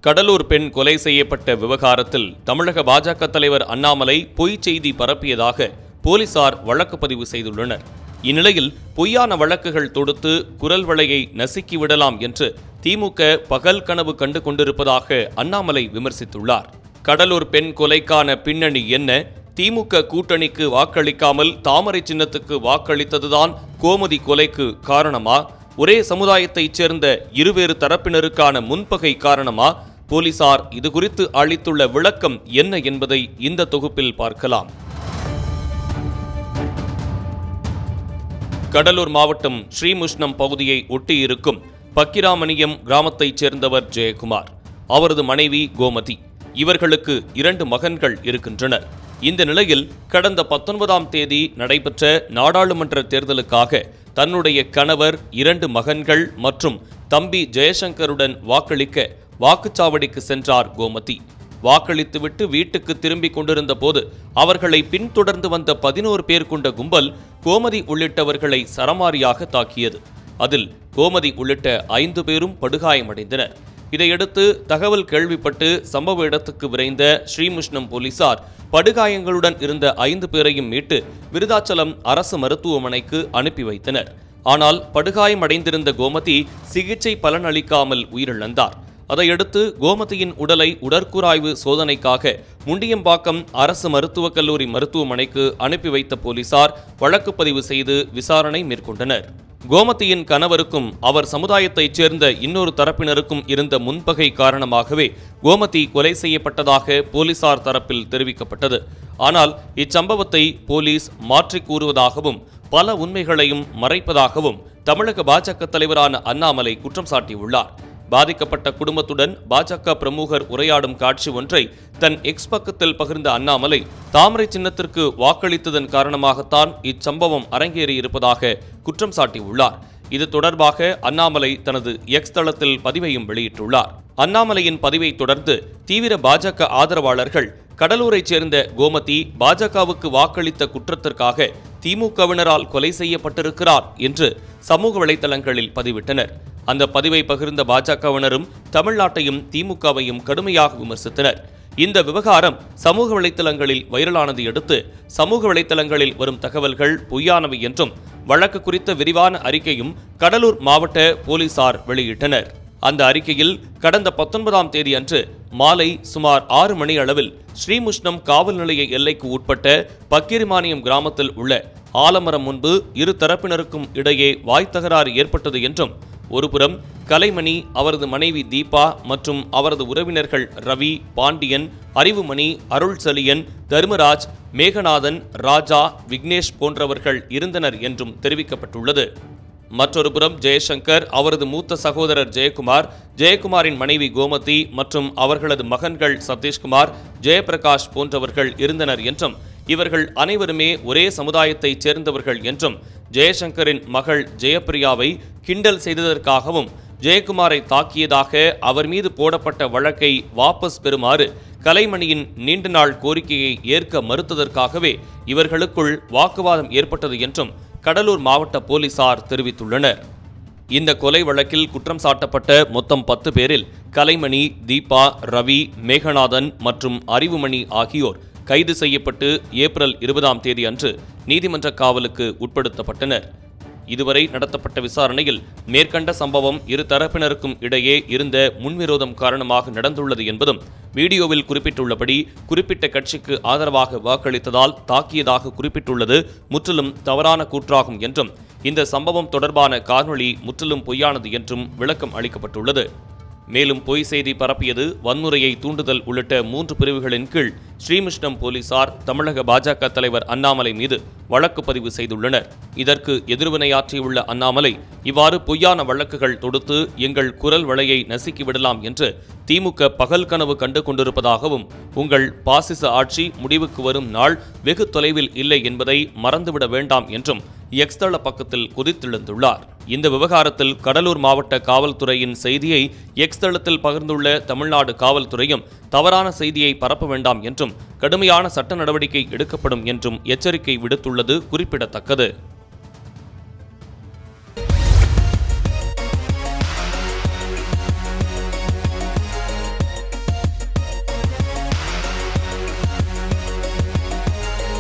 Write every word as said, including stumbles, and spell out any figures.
கடலூர் பெண் கொலை செய்யப்பட்ட விவகாரத்தில் தமிழக பாஜக தலைவர் அண்ணாமலை பொய் செய்தி பரப்பியதாக போலீசார் வழக்கு பதிவு செய்துள்ளனர். இந்நிலையில் பொய்யான வழக்குகள் தொடுத்து குரல் வளையை நசுக்கிவிடலாம் என்று திமுக பகல் கனவு கண்டு கொண்டிருப்பதாக அண்ணாமலை விமர்சித்துள்ளார். கடலூர் பெண் கொலைக்கான பின்னணி என்ன? திமுக கூட்டணிக்கு வாக்களிக்காமல் தாமரை சின்னத்துக்கு வாக்களித்ததுதான் கோமதி கொலைக்கு காரணமா? ஒரே சமுதாயத்தைச் சேர்ந்த இருவேறு தரப்பினருக்கான முன்பகை காரணமா? போலீசார் இதுகுறித்து அளித்துள்ள விளக்கம் என்ன என்பதை இந்த தொகுப்பில் பார்க்கலாம். கடலூர் மாவட்டம் ஸ்ரீமுஷ்ணம் பகுதியை ஒட்டியிருக்கும் பக்கிராமணியம் கிராமத்தைச் சேர்ந்தவர் ஜெயக்குமார். அவரது மனைவி கோமதி. இவர்களுக்கு இரண்டு மகன்கள் இருக்கின்றனர். இந்த நிலையில் கடந்த பத்தொன்பதாம் தேதி நடைபெற்ற நாடாளுமன்ற தேர்தலுக்காக தன்னுடைய கணவர், இரண்டு மகன்கள் மற்றும் தம்பி ஜெயசங்கருடன் வாக்களிக்க வாக்குச்சாவடிக்கு சென்றார் கோமதி. வாக்களித்துவிட்டு வீட்டுக்கு திரும்பிக் கொண்டிருந்த போது அவர்களை பின்தொடர்ந்து வந்த பதினோரு பேர் கொண்ட கும்பல் கோமதி உள்ளிட்டவர்களை சரமாரியாக தாக்கியது. அதில் கோமதி உள்ளிட்ட ஐந்து பேரும் படுகாயமடைந்தனர். இதையடுத்து தகவல் கேள்விப்பட்டு சம்பவ இடத்துக்கு விரைந்த ஸ்ரீமுஷ்ணம் போலீசார் படுகாயங்களுடன் இருந்த ஐந்து பேரையும் மீட்டு விருதாச்சலம் அரசு மருத்துவமனைக்கு அனுப்பி வைத்தனர். ஆனால் படுகாயமடைந்திருந்த கோமதி சிகிச்சை பலனளிக்காமல் உயிரிழந்தார். அதையடுத்து கோமதியின் உடலை உடற்கூராய்வு சோதனைக்காக முண்டியம்பாக்கம் அரசு மருத்துவக் கல்லூரி மருத்துவமனைக்கு அனுப்பி வைத்த போலீசார் வழக்கு பதிவு செய்து விசாரணை மேற்கொண்டனர். கோமதியின் கணவருக்கும் அவர் சமுதாயத்தைச் சேர்ந்த இன்னொரு தரப்பினருக்கும் இருந்த முன்பகை காரணமாகவே கோமதி கொலை செய்யப்பட்டதாக போலீசார் தரப்பில் தெரிவிக்கப்பட்டது. ஆனால் இச்சம்பவத்தை போலீஸ் மாற்றிக் கூறுவதாகவும் பல உண்மைகளையும் மறைப்பதாகவும் தமிழக பாஜக தலைவரான அண்ணாமலை குற்றம் சாட்டியுள்ளார். பாதிக்கப்பட்ட குடும்பத்துடன் பாஜக பிரமுகர் உரையாடும் காட்சி ஒன்றை தன் எக்ஸ் பக்கத்தில் பகிர்ந்த அண்ணாமலை தாமரை சின்னத்திற்கு வாக்களித்ததன் காரணமாகத்தான் இச்சம்பவம் அரங்கேறியிருப்பதாக குற்றம் சாட்டியுள்ளார். இது தொடர்பாக அண்ணாமலை தனது எக்ஸ் தளத்தில் பதிவையும் வெளியிட்டுள்ளார். அண்ணாமலையின் பதிவை தொடர்ந்து தீவிர பாஜக ஆதரவாளர்கள் கடலூரைச் சேர்ந்த கோமதி பாஜகவுக்கு வாக்களித்த குற்றத்திற்காக திமுகவினரால் கொலை செய்யப்பட்டிருக்கிறார் என்று சமூக வலைதளங்களில் பதிவிட்டனர். அந்த பதிவை பகிர்ந்த பாஜகவினரும் தமிழ்நாட்டையும் திமுகவையும் கடுமையாக விமர்சித்தனர். இந்த விவகாரம் சமூக வலைதளங்களில் வைரலானதை அடுத்து சமூக வலைதளங்களில் வரும் தகவல்கள் பொய்யானவை என்றும் வழக்கு குறித்த விரிவான அறிக்கையும் கடலூர் மாவட்ட போலீசார் வெளியிட்டனர். அந்த அறிக்கையில் கடந்த பத்தொன்பதாம் தேதி அன்று மாலை சுமார் ஆறு மணி அளவில் ஸ்ரீமுஷ்ணம் காவல் நிலைய எல்லைக்கு உட்பட்ட பக்கிரிமானியம் கிராமத்தில் உள்ள ஆலமரம் முன்பு இரு தரப்பினருக்கும் இடையே வாய் தகராறு ஏற்பட்டது என்றும், ஒருபுறம் கலைமணி, அவரது மனைவி தீபா மற்றும் அவரது உறவினர்கள் ரவி, பாண்டியன், அறிவுமணி, அருள்செழியன், தர்மராஜ், மேகநாதன், ராஜா, விக்னேஷ் போன்றவர்கள் இருந்தனர் என்றும் தெரிவிக்கப்பட்டுள்ளது. மற்றொரு புறம் ஜெயசங்கர், அவரது மூத்த சகோதரர் ஜெயக்குமார், ஜெயக்குமாரின் மனைவி கோமதி மற்றும் அவர்களது மகன்கள் சதீஷ்குமார், ஜெயபிரகாஷ் போன்றவர்கள் இருந்தனர் என்றும், இவர்கள் அனைவருமே ஒரே சமுதாயத்தைச் சேர்ந்தவர்கள் என்றும், ஜெயசங்கரின் மகள் ஜெயப்பிரியாவை கிண்டல் செய்ததற்காகவும் ஜெயக்குமாரை தாக்கியதாக அவர் மீது போடப்பட்ட வழக்கை வாபஸ் பெறுமாறு கலைமணியின் நீண்ட நாள் கோரிக்கையை ஏற்க மறுத்ததற்காகவே இவர்களுக்குள் வாக்குவாதம் ஏற்பட்டது என்றும் கடலூர் மாவட்ட போலீசார் தெரிவித்துள்ளனர். இந்த கொலை வழக்கில் குற்றம் சாட்டப்பட்ட மொத்தம் பத்து பேரில் கலைமணி, தீபா, ரவி, மேகநாதன் மற்றும் அறிவுமணி ஆகியோர் கைது செய்யப்பட்டு ஏப்ரல் இருபதாம் தேதி அன்று நீதிமன்ற காவலுக்கு உட்படுத்தப்பட்டனர். இதுவரை நடத்தப்பட்ட விசாரணையில் மேற்கண்ட சம்பவம் இரு தரப்பினருக்கும் இடையே இருந்த முன்விரோதம் காரணமாக நடந்துள்ளது என்பதும், வீடியோவில் குறிப்பிட்டுள்ளபடி குறிப்பிட்ட கட்சிக்கு ஆதரவாக வாக்களித்ததால் தாக்கியதாக குறிப்பிட்டுள்ளது முற்றிலும் தவறான கூற்றாகும் என்றும், இந்த சம்பவம் தொடர்பான காணொளி முற்றிலும் பொய்யானது என்றும் விளக்கம் அளிக்கப்பட்டுள்ளது. மேலும் பொய் செய்தி பரப்பியது, வன்முறையை தூண்டுதல் உள்ளிட்ட மூன்று பிரிவுகளின் கீழ் ஸ்ரீமுஷ்ணம் போலீசார் தமிழக பாஜக தலைவர் அண்ணாமலை மீது வழக்கு பதிவு செய்துள்ளனர். இதற்கு எதிர்வினையாற்றியுள்ள அண்ணாமலை இவ்வாறு பொய்யான வழக்குகள் தொடுத்து எங்கள் குரல் வளையை நசுக்கிவிடலாம் என்று திமுக பகல் கனவு கண்டு கொண்டிருப்பதாகவும், உங்கள் பாசிச ஆட்சி முடிவுக்கு வரும் நாள் வெகு தொலைவில் இல்லை என்பதை மறந்துவிட வேண்டாம் என்றும் எக்ஸ் தள பக்கத்தில் குதித்தெழுந்துள்ளார். இந்த விவகாரத்தில் கடலூர் மாவட்ட காவல்துறையின் செய்தியை எக்ஸ் தளத்தில் பகிர்ந்துள்ள தமிழ்நாடு காவல்துறையும் தவறான செய்தியை பரப்ப வேண்டாம் என்றும் கடுமையான சட்ட நடவடிக்கை எடுக்கப்படும் என்றும் எச்சரிக்கை விடுத்துள்ளது குறிப்பிடத்தக்கது.